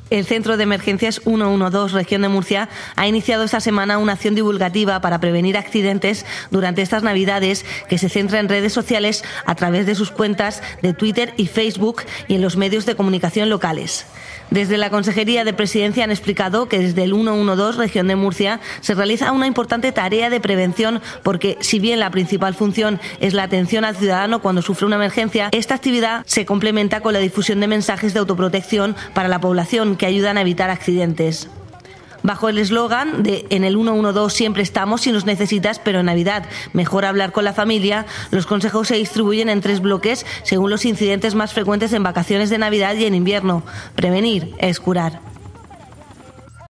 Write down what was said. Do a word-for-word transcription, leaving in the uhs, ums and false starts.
El Centro de Emergencias ciento doce, Región de Murcia, ha iniciado esta semana una acción divulgativa para prevenir accidentes durante estas Navidades que se centra en redes sociales a través de sus cuentas de Twitter y Facebook y en los medios de comunicación locales. Desde la Consejería de Presidencia han explicado que desde el ciento doce, Región de Murcia, se realiza una importante tarea de prevención porque, si bien la principal función es la atención al ciudadano cuando sufre una emergencia, esta actividad se complementa con la difusión de mensajes de autoprotección para la población que ayudan a evitar accidentes. Bajo el eslogan de "En el ciento doce siempre estamos si nos necesitas, pero en Navidad mejor hablar con la familia", los consejos se distribuyen en tres bloques según los incidentes más frecuentes en vacaciones de Navidad y en invierno. Prevenir es curar.